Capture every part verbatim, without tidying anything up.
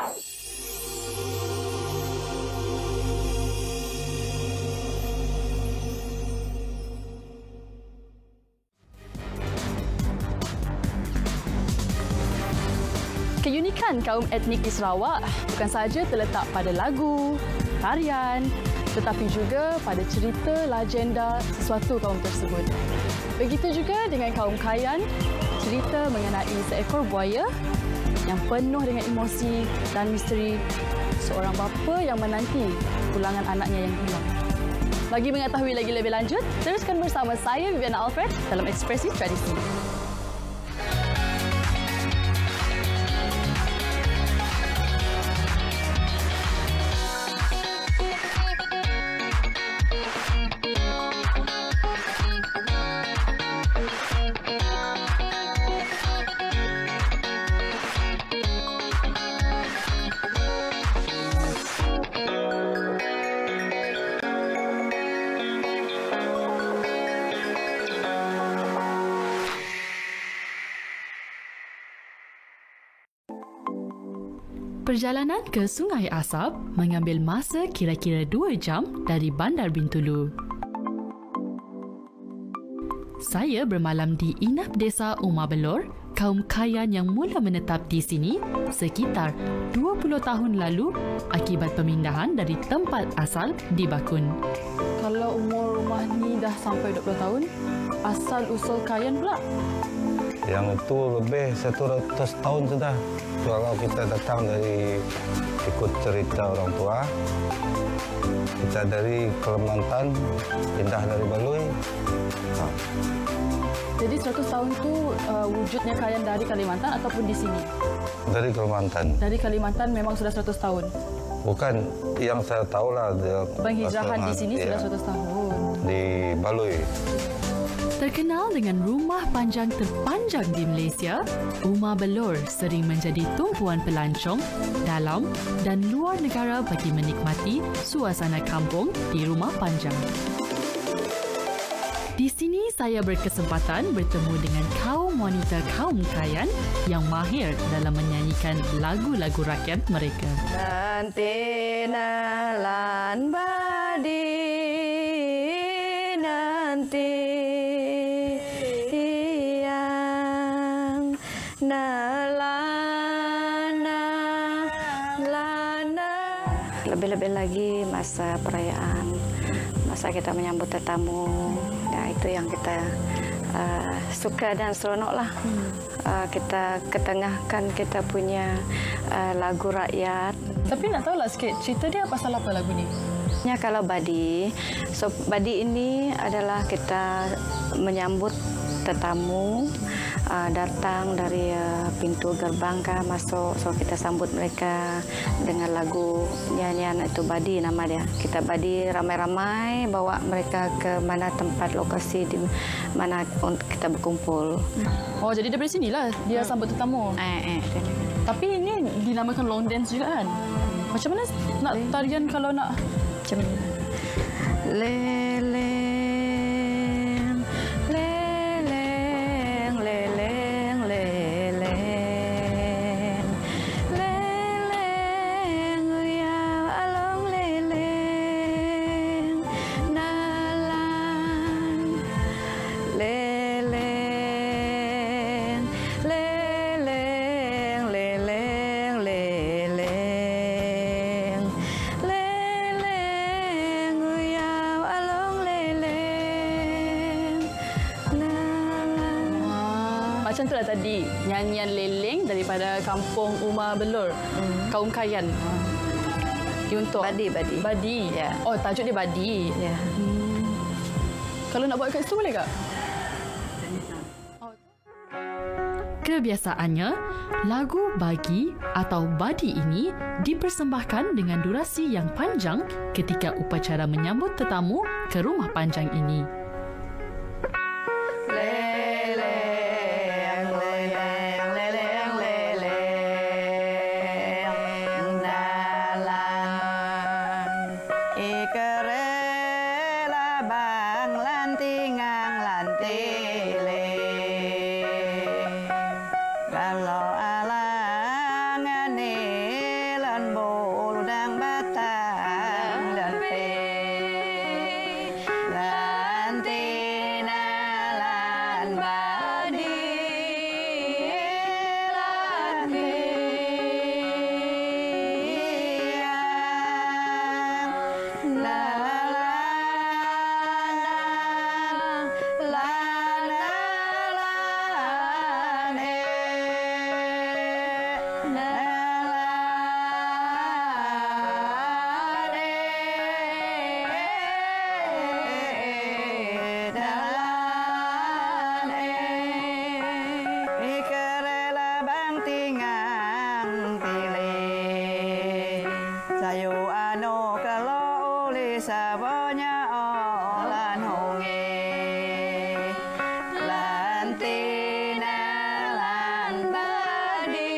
Keunikan kaum etnik di Sarawak bukan sahaja terletak pada lagu, tarian, tetapi juga pada cerita legenda sesuatu kaum tersebut. Begitu juga dengan kaum Kayan, cerita mengenai seekor buaya yang penuh dengan emosi dan misteri seorang bapa yang menanti pulangan anaknya yang hilang. Bagi mengetahui lagi lebih lanjut, teruskan bersama saya Viviana Alfred dalam Ekspresi Tradisi. Perjalanan ke Sungai Asap mengambil masa kira-kira dua jam dari Bandar Bintulu. Saya bermalam di Inap Desa Umar Belor, kaum Kayan yang mula menetap di sini sekitar dua puluh tahun lalu akibat pemindahan dari tempat asal di Bakun. Kalau umur rumah ni dah sampai dua puluh tahun, asal-usul Kayan pula? Yang itu lebih satu ratus tahun sudah. Kalau kita datang dari ikut cerita orang tua, kita dari Kalimantan, pindah dari Baloi. Nah. Jadi seratus tahun itu uh, wujudnya Kayan dari Kalimantan ataupun di sini? Dari Kalimantan. Dari Kalimantan memang sudah seratus tahun? Bukan, yang saya tahu lah. Penghijrahan di sini ya, sudah seratus tahun? Di Baloi. Terkenal dengan rumah panjang terpanjang di Malaysia, Umar Belor sering menjadi tumpuan pelancong dalam dan luar negara bagi menikmati suasana kampung di rumah panjang. Di sini saya berkesempatan bertemu dengan kaum wanita kaum Kayan yang mahir dalam menyanyikan lagu-lagu rakyat mereka. Nanti nalan badi nanti lebih-lebih lagi masa perayaan, masa kita menyambut tetamu, ya itu yang kita uh, suka dan seronok lah. Hmm. Uh, kita ketengahkan kita punya uh, lagu rakyat. Tapi nak tahu lah sikit, cerita dia pasal apa lagu ni? Ya, kalau Badi, so Badi ini adalah kita menyambut tetamu. Uh, datang dari uh, pintu gerbang kan masuk, so kita sambut mereka dengan lagu nyanyian itu Badi nama dia. Kita Badi ramai-ramai bawa mereka ke mana tempat lokasi di mana untuk kita berkumpul. Oh, jadi dari sinilah dia hmm. sambut tetamu. Eh, eh. Tapi ini dinamakan long dance juga kan? Macam mana nak tarian kalau nak macam mana? Lele macam itulah tadi nyanyian leleng daripada kampung Umar Belor, hmm. kaum Kayan. Untuk Badi, Badi. Badi. Ya. Oh, tajuk dia Badi. Ya. Hmm. Kalau nak buat kat situ boleh tak? Kebiasaannya, lagu Bagi atau Badi ini dipersembahkan dengan durasi yang panjang ketika upacara menyambut tetamu ke rumah panjang ini. Kalau alangan sabanya olan honge lantina lan badi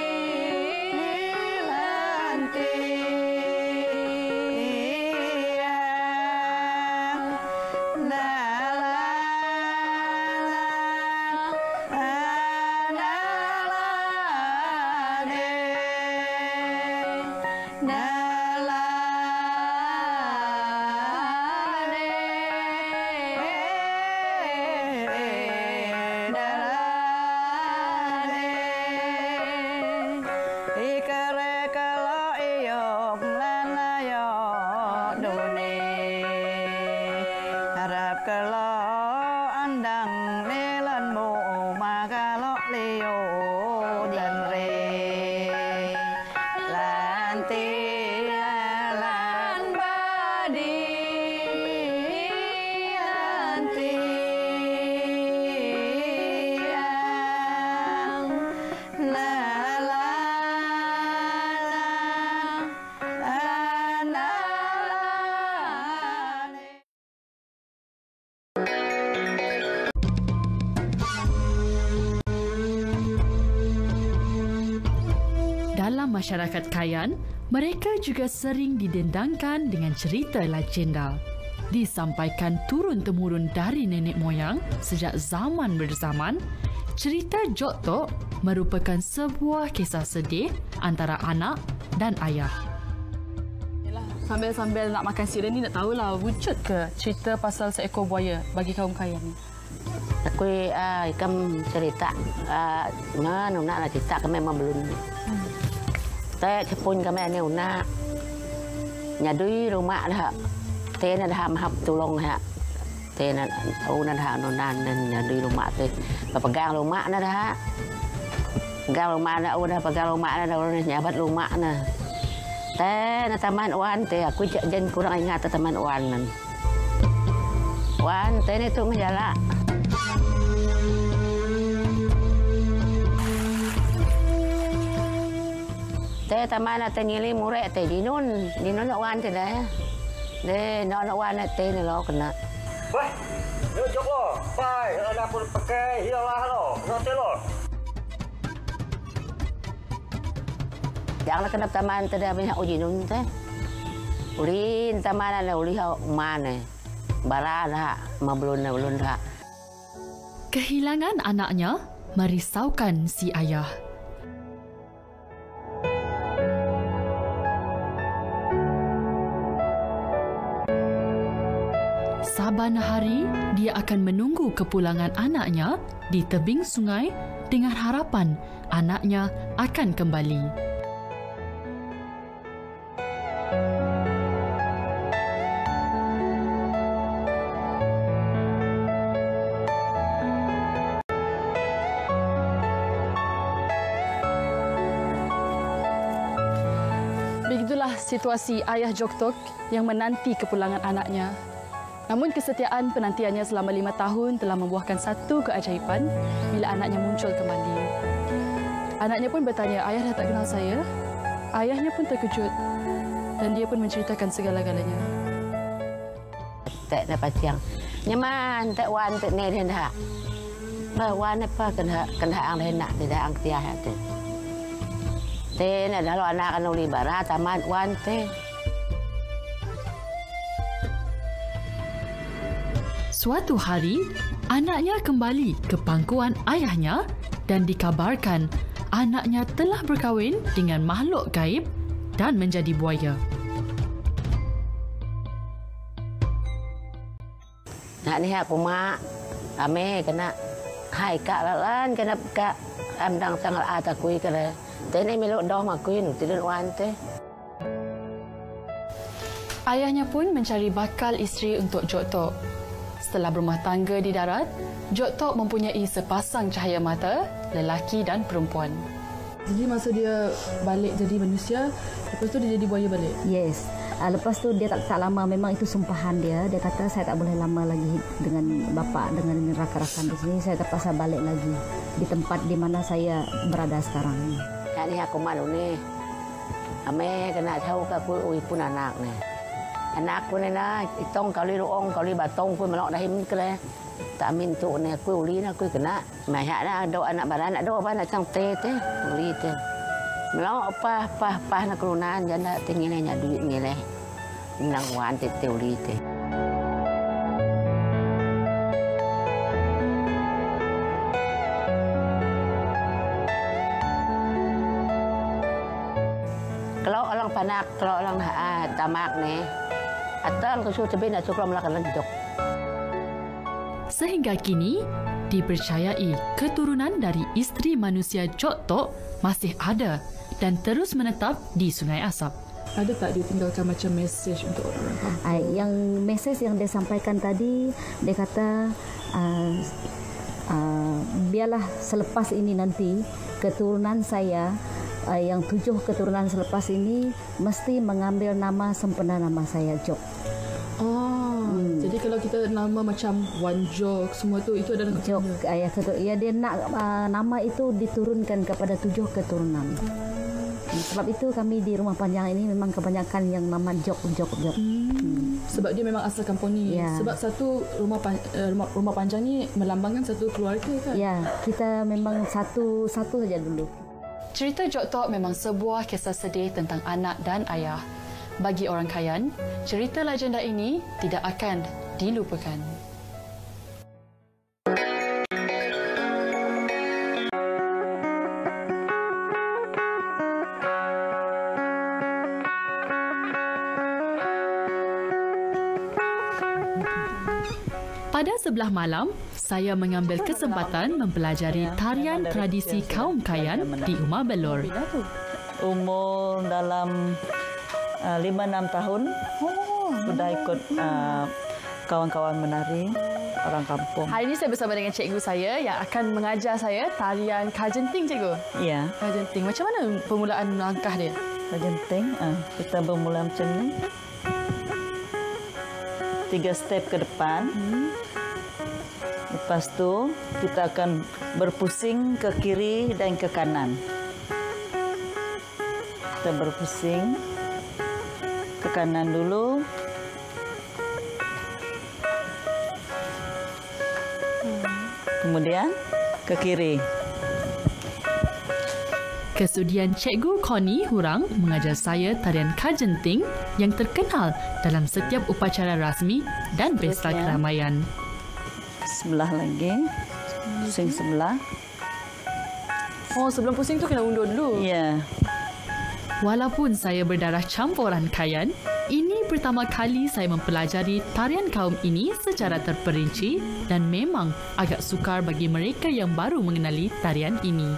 Dalam masyarakat Kayan, mereka juga sering didendangkan dengan cerita legenda. Disampaikan turun-temurun dari nenek moyang sejak zaman berzaman, cerita Jok Tok merupakan sebuah kisah sedih antara anak dan ayah. Sambil-sambil nak makan siren ni nak tahulah wujud ke cerita pasal seekor buaya bagi kaum Kayan ni? Aku uh, ikam cerita uh, mana nak lah cerita kami memang belum. Hmm. Saya cepun kami ni una nyadui rumah dah. Tena dah mahap tulong ha. Tena una dah nonan dan nyadui rumah tu. Pegang rumah na dah. Pegang rumah dah udah pegang rumah dah udah nyabat rumah na. Tena taman wan te aku jen kurang ingat taman wan nan. Wan tena tu menjala. Teh taman atau nyili murek teh di nun di nun nak wan teh dah, deh nak nak wan teh ni lo kena. Wah, ni jok lo, pai, ada pun pakai hialah lo, nak teh lo. Janganlah kena taman teh dah banyak uji nun teh. Ulin taman ada uli hau mana, bara dah, ma belum dah belum dah. Kehilangan anaknya merisaukan si ayah. Saban hari, dia akan menunggu kepulangan anaknya di tebing sungai dengan harapan anaknya akan kembali. Begitulah situasi ayah Jok Tok yang menanti kepulangan anaknya. Namun kesetiaan penantiannya selama lima tahun telah membuahkan satu keajaiban bila anaknya muncul kembali. Anaknya pun bertanya, ayah dah tak kenal saya? Ayahnya pun terkejut dan dia pun menceritakan segala-galanya. Tak dapat siang. Nyaman, tak wan, tak ni dah. Wan apa kena kena ang lenak tidak ang tiah tu. Teh nak dalam anak kan uli bara taman wan teh. Suatu hari, anaknya kembali ke pangkuan ayahnya dan dikabarkan anaknya telah berkahwin dengan makhluk gaib dan menjadi buaya. Nak ni aku mak, ame kena hai kak lalan kena kak amdang sangal ata kui kena. Tene melok doh makui nu tidak wan teh. Ayahnya pun mencari bakal isteri untuk Jok Tok. Setelah berumah tangga di darat, Jok Tok mempunyai sepasang cahaya mata, lelaki dan perempuan. Jadi masa dia balik jadi manusia, lepas tu dia jadi buaya balik? Yes. Uh, lepas tu dia tak, tak lama, memang itu sumpahan dia. Dia kata saya tak boleh lama lagi dengan bapa, dengan rakan-rakan di sini. Saya terpaksa balik lagi di tempat di mana saya berada sekarang. Ni aku malu ni. Ame kena tahu ke aku ui pun anak ni. anak aku ni lah, itong kali ruang kali batong aku melok dah himin kele. Tak min tu ni aku uli nak aku kena. Mahak dah ada anak baran ada apa nak cang teh teh uli teh. Melok apa apa apa nak kelunan janda tinggi ni nyak duit ni leh. Nang wan teh teh uli teh. Kalau orang panak, kalau orang ah, tamak ni, atau kalau sudah bina suka melakukan jok. Sehingga kini, dipercayai keturunan dari isteri manusia Jok Tok masih ada dan terus menetap di Sungai Asap. Ada tak dia tinggalkan macam mesej untuk orang-orang kampung? Yang mesej yang dia sampaikan tadi, dia kata uh, uh, biarlah selepas ini nanti keturunan saya uh, yang tujuh keturunan selepas ini mesti mengambil nama sempena nama saya Jok. Oh, hmm. Jadi kalau kita nama macam Wan Jok semua tu itu adalah Jok. Ya, ya dia nak uh, nama itu diturunkan kepada tujuh keturunan. Sebab itu kami di rumah panjang ini memang kebanyakan yang nama Jok Jok Jok. Hmm. Hmm. Sebab dia memang asal kampung ni. Ya. Sebab satu rumah, pan, rumah rumah panjang ni melambangkan satu keluarga kan. Ya, kita memang satu satu saja dulu. Cerita Jok Tok memang sebuah kisah sedih tentang anak dan ayah. Bagi orang Kayan, cerita legenda ini tidak akan dilupakan. Pada sebelah malam, saya mengambil kesempatan mempelajari tarian tradisi kaum Kayan di Umar Belor. Umur dalam Uh, lima enam tahun oh, sudah ikut uh, kawan-kawan menari orang kampung. Hari ini saya bersama dengan cikgu saya yang akan mengajar saya tarian Kajenting, cikgu. Ya. Kajenting. Macam mana permulaan langkah dia? Kajenting, uh, kita bermula macam ni. Tiga step ke depan. Hmm. Lepas tu kita akan berpusing ke kiri dan ke kanan. Kita berpusing ke kanan dulu. Kemudian ke kiri. Kesudian Cikgu Connie Hurang mengajar saya tarian Kajenting yang terkenal dalam setiap upacara rasmi dan pesta keramaian. Sebelah lagi. Pusing sebelah. Oh, sebelum pusing tu kena undur dulu. Ya. Walaupun saya berdarah campuran Kayan, ini pertama kali saya mempelajari tarian kaum ini secara terperinci dan memang agak sukar bagi mereka yang baru mengenali tarian ini.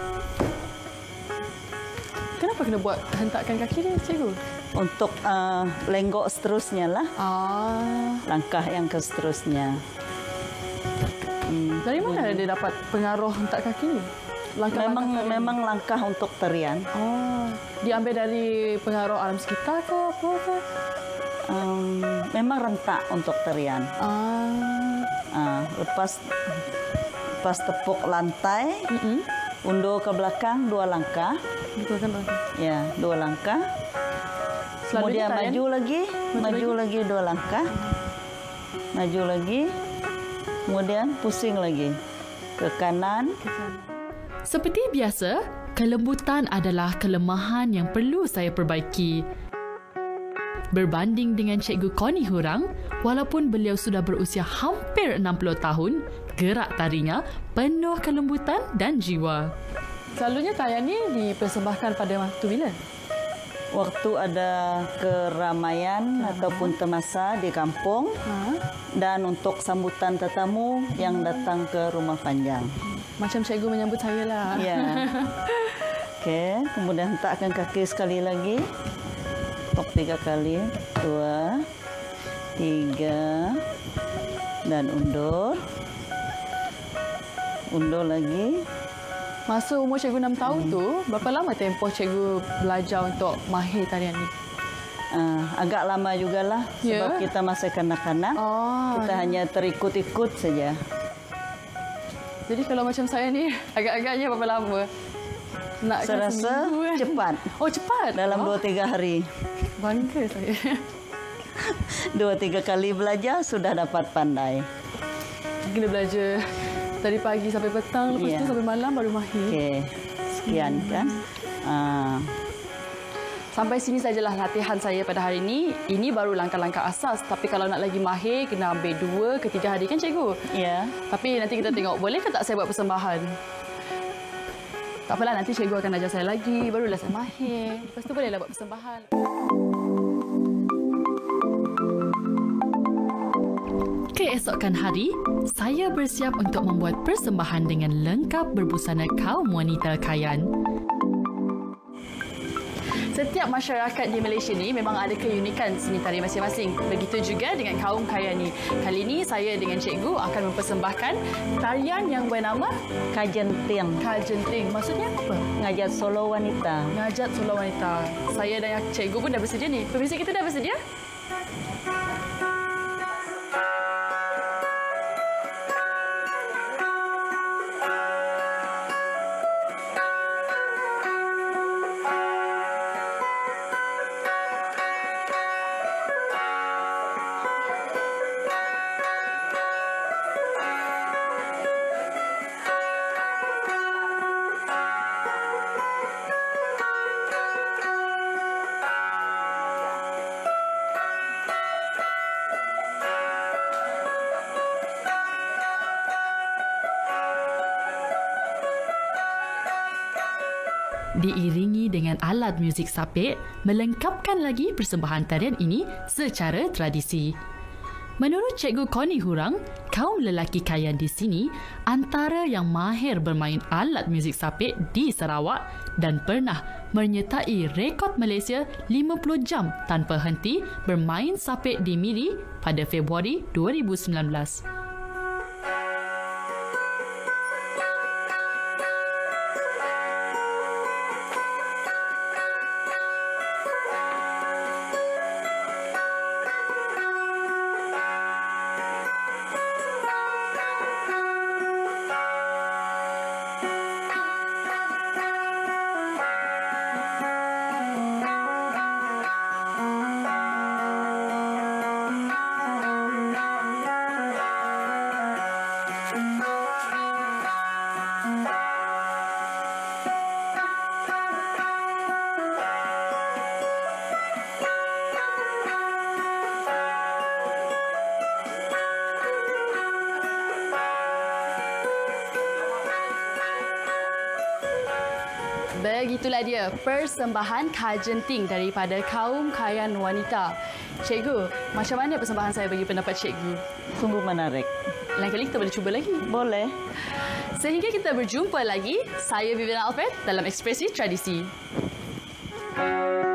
Kenapa kena buat hentakkan kaki ni, cikgu? Untuk uh, lenggok seterusnya lah. Ah. Langkah yang ke seterusnya. Hmm. Dari mana dia dapat pengaruh hentak kaki ni? Langkah memang langkah memang langkah untuk tarian. Oh, diambil dari pengaruh alam sekitar ke apa ke? Um, memang rentak untuk tarian. Ah. Uh, lepas lepas tepuk lantai, mm-hmm. undur ke belakang dua langkah. Betul kan? Ya, dua langkah. Kemudian maju lagi, maju, maju lagi. lagi dua langkah. Maju lagi. Kemudian pusing lagi ke kanan. Ke kanan. Seperti biasa, kelembutan adalah kelemahan yang perlu saya perbaiki. Berbanding dengan Cikgu Connie Hurang, walaupun beliau sudah berusia hampir enam puluh tahun, gerak tarinya penuh kelembutan dan jiwa. Selalunya tarian ini dipersembahkan pada waktu bila? Waktu ada keramaian ha. ataupun temasa di kampung ha. dan untuk sambutan tetamu yang datang ke rumah panjang. Macam cikgu menyambut saya lah. Ya. Okey, kemudian hentakkan kaki sekali lagi. Tok tiga kali. Dua. Tiga. Dan undur. Undur lagi. Masa umur cikgu enam tahun hmm. tu, berapa lama tempoh cikgu belajar untuk mahir tarian ni? Uh, agak lama jugalah. Yeah. Sebab kita masih kanak-kanak. Oh. Kita hanya terikut-ikut saja. Jadi kalau macam saya ni, agak-agaknya berapa lama? Nak saya rasa seminggu, kan? Cepat. Oh, cepat? Dalam dua tiga hari. Bangga saya. Dua tiga kali belajar sudah dapat pandai. Kena belajar dari pagi sampai petang, lepas Ya. tu sampai malam baru mahir. Okey, sekian kan. Ah, Sampai sini sajalah latihan saya pada hari ini. Ini baru langkah-langkah asas. Tapi kalau nak lagi mahir, kena ambil dua ke tiga hari kan cikgu? ya. Tapi nanti kita tengok, boleh ke tak saya buat persembahan? Tak apalah, nanti cikgu akan ajar saya lagi. Barulah saya mahir. Lepas tu bolehlah buat persembahan. Keesokan hari, saya bersiap untuk membuat persembahan dengan lengkap berbusana kaum wanita Kayan. Setiap masyarakat di Malaysia ni memang ada keunikan seni tari masing-masing. Begitu juga dengan kaum Kayan ni. Kali ini saya dengan cikgu akan mempersembahkan tarian yang bernama Kajenting. Kajenting. Maksudnya apa? Ngajat solo wanita. Ngajat solo wanita. Saya dan cikgu pun dah bersedia ni. Pemirsa kita dah bersedia? Diiringi dengan alat muzik sapek, melengkapkan lagi persembahan tarian ini secara tradisi. Menurut Cikgu Connie Hurang, kaum lelaki Kayan di sini antara yang mahir bermain alat muzik sapek di Sarawak dan pernah menyertai rekod Malaysia lima puluh jam tanpa henti bermain sapek di Miri pada Februari dua ribu sembilan belas. Begitulah dia persembahan Kajenting daripada kaum Kayan wanita. Cikgu, macam mana persembahan saya bagi pendapat cikgu? Sungguh menarik. Lain kali kita boleh cuba lagi. Boleh. Sehingga kita berjumpa lagi, saya Viviana Alfred dalam Ekspresi Tradisi.